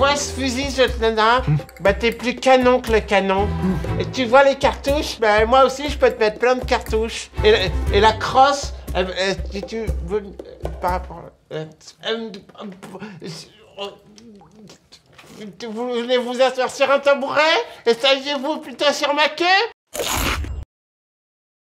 vois ce fusil, cette nana? Bah t'es plus canon que le canon. Et tu vois les cartouches? Bah moi aussi je peux te mettre plein de cartouches. Et la crosse, si tu veux, par rapport... vous voulez vous asseoir sur un tabouret? Et stagiez-vous plutôt sur ma queue?